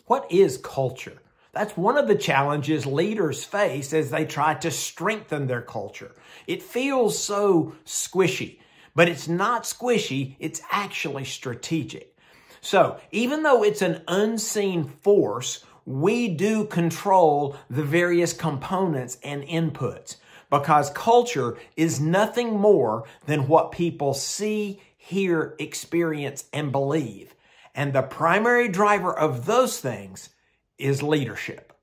What is culture? That's one of the challenges leaders face as they try to strengthen their culture. It feels so squishy, but it's not squishy, it's actually strategic. So even though it's an unseen force, we do control the various components and inputs because culture is nothing more than what people see, hear, experience, and believe. And the primary driver of those things is leadership.